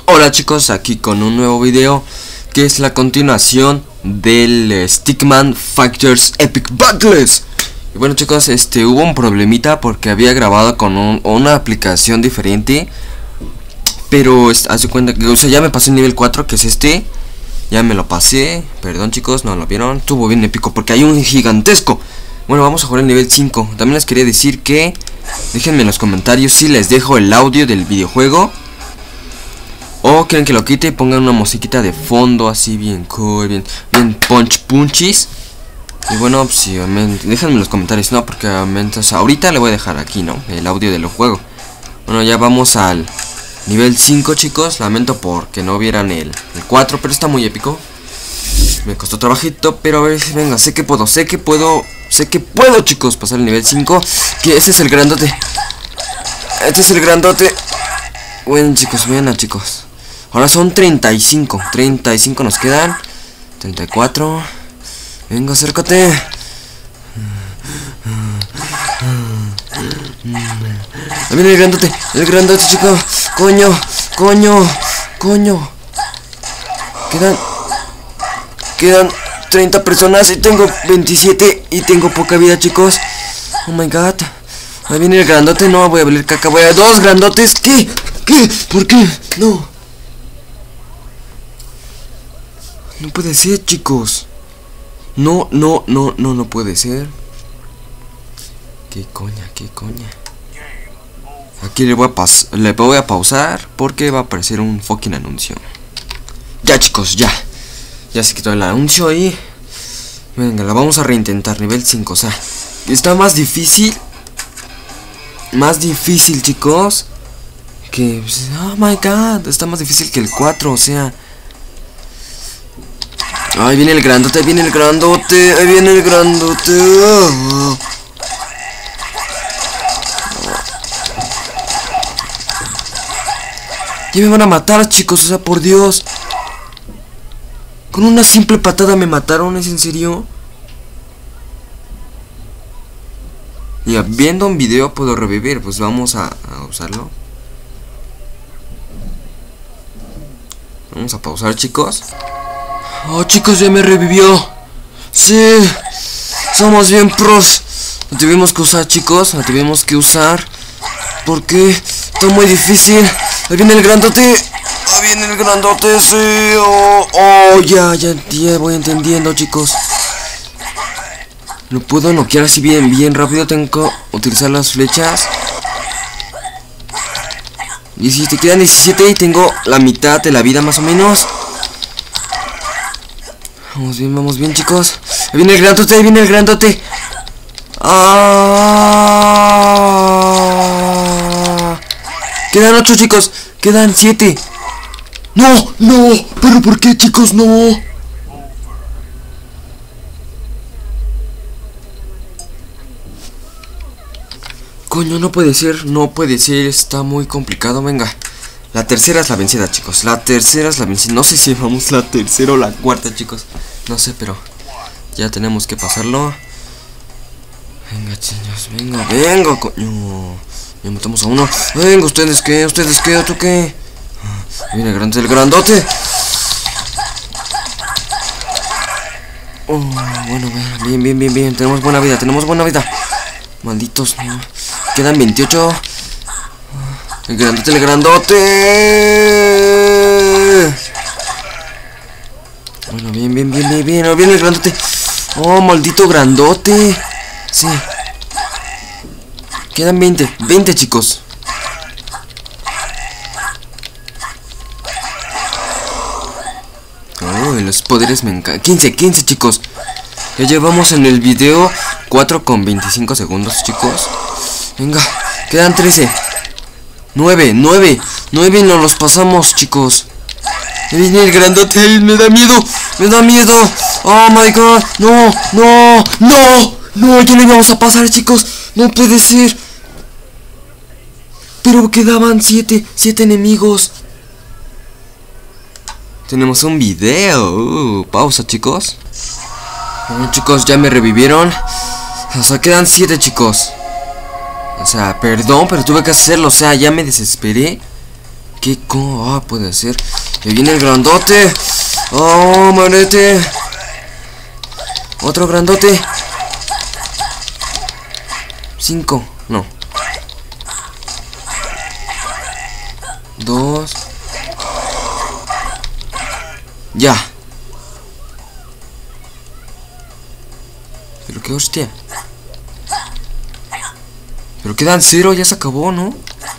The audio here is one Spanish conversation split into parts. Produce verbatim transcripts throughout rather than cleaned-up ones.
Hola chicos, aquí con un nuevo video que es la continuación del eh, Stickman Fighters Epic Battles. Y bueno chicos, este hubo un problemita porque había grabado con un, una aplicación diferente. Pero hace cuenta que, o sea, ya me pasé el nivel cuatro, que es este. Ya me lo pasé, perdón chicos, no lo vieron. Estuvo bien épico porque hay un gigantesco. Bueno, vamos a jugar el nivel cinco. También les quería decir que déjenme en los comentarios si les dejo el audio del videojuego o quieren que lo quite y pongan una musiquita de fondo así bien cool, bien, bien punch punchis. Y bueno, pues sí, déjenme en los comentarios, ¿no? Porque o sea, ahorita le voy a dejar aquí, ¿no? El audio del juego. Bueno, ya vamos al nivel cinco, chicos. Lamento porque no vieran el, el cuatro, pero está muy épico. Me costó trabajito, pero a ver, venga, sé que puedo, sé que puedo, sé que puedo, chicos, pasar el nivel cinco. Que ese es el grandote. Este es el grandote. Bueno, chicos, vean, chicos. Ahora son treinta y cinco. treinta y cinco nos quedan. treinta y cuatro. Venga, acércate. Ahí viene el grandote. El grandote, chicos. Coño, coño, coño. Quedan Quedan treinta personas y tengo veintisiete y tengo poca vida, chicos. Oh my god. Ahí viene el grandote. No, voy a valer caca. Voy a dos grandotes. ¿Qué? ¿Qué? ¿Por qué? No. No puede ser, chicos. No, no, no, no, no puede ser. ¿Qué coña? ¿Qué coña? Aquí le voy a pas le voy a pausar porque va a aparecer un fucking anuncio. Ya, chicos, ya. Ya se quitó el anuncio y venga, la vamos a reintentar. Nivel cinco, o sea, está más difícil. Más difícil, chicos. Que, oh my god, está más difícil que el cuatro, o sea. Ahí viene el grandote, ahí viene el grandote, ahí viene el grandote. Oh. Ya me van a matar, chicos, o sea, por Dios. Con una simple patada me mataron, ¿es en serio? Y viendo un video puedo revivir, pues vamos a, a usarlo. Vamos a pausar, chicos. Oh, chicos, ya me revivió. Sí, somos bien pros. Lo tuvimos que usar, chicos, lo tuvimos que usar porque está muy difícil. Ahí viene el grandote. Ahí viene el grandote, sí. Oh, oh, ya, ya, ya voy entendiendo, chicos. Lo puedo noquear así bien, bien rápido. Tengo que utilizar las flechas. Y si te quedan diecisiete y tengo la mitad de la vida más o menos. Vamos bien, vamos bien, chicos. Ahí viene el grandote, ahí viene el grandote. Ah. Quedan ocho, chicos. Quedan siete. No, no. ¿Pero por qué, chicos? No. Coño, no puede ser. No puede ser. Está muy complicado. Venga. La tercera es la vencida, chicos. La tercera es la vencida. No sé si vamos la tercera o la cuarta, chicos. No sé, pero ya tenemos que pasarlo. Venga, chicos. Venga, venga, coño. Ya matamos a uno. Venga, ¿ustedes qué? ¿Ustedes qué? ¿Tú qué? Mira, el grande, el grandote. Oh, bueno, bien, bien, bien, bien. Tenemos buena vida, tenemos buena vida. Malditos, no. Quedan veintiocho. El grandote, el grandote. Bueno, bien, bien, bien, bien, bien. Oh, viene el grandote. Oh, maldito grandote. Sí. Quedan veinte, veinte, chicos. Oh, los poderes me encantan. quince, quince, chicos. Ya llevamos en el video cuatro con veinticinco segundos, chicos. Venga, quedan trece. nueve, nueve, nueve y nos los pasamos, chicos. Ahí viene el grandote, me da miedo, me da miedo. Oh my god, no, no, no, no, ya le vamos a pasar, chicos. No puede ser. Pero quedaban siete, siete enemigos. Tenemos un video. Uh, pausa, chicos. Bueno, chicos, ya me revivieron. O sea, quedan siete, chicos. O sea, perdón, pero tuve que hacerlo. O sea, ya me desesperé. ¿Qué? ¿Cómo? Ah, puede ser. ¡Me viene el grandote! ¡Oh, manete! Otro grandote. Cinco. No. Dos. Ya. Pero qué hostia. Pero quedan cero, ya se acabó, ¿no?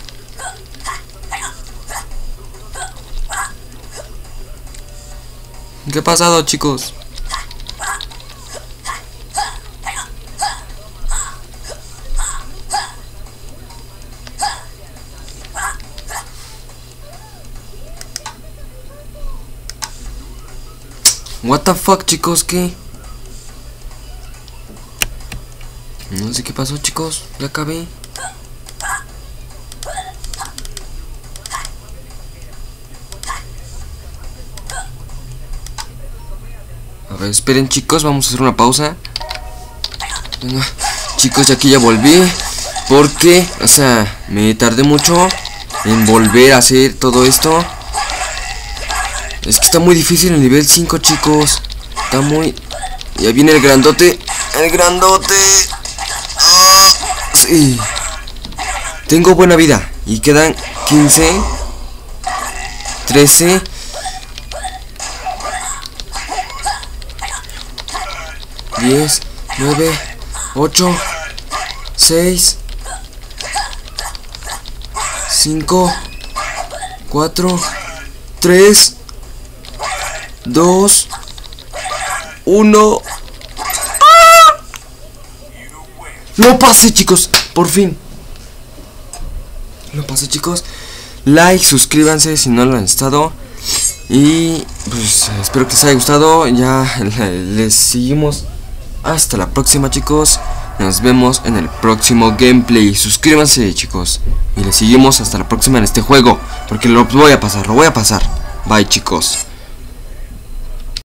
¿Qué ha pasado, chicos? What the fuck, chicos, ¿qué? No sé qué pasó, chicos. Ya acabé. A ver, esperen, chicos, vamos a hacer una pausa. Bueno, chicos, ya aquí ya volví. Porque, o sea, me tardé mucho en volver a hacer todo esto. Es que está muy difícil el nivel cinco, chicos. Está muy... Ya viene el grandote. El grandote. Oh, sí. Tengo buena vida. Y quedan quince. trece. diez. nueve. ocho. seis. cinco. cuatro. tres. dos, uno. ¡Ah! Lo pasé, chicos, por fin. Lo pasé, chicos. Like, suscríbanse si no lo han estado. Y pues espero que les haya gustado. Ya les seguimos. Hasta la próxima, chicos. Nos vemos en el próximo gameplay. Suscríbanse, chicos. Y les seguimos hasta la próxima en este juego. Porque lo voy a pasar, lo voy a pasar. Bye, chicos.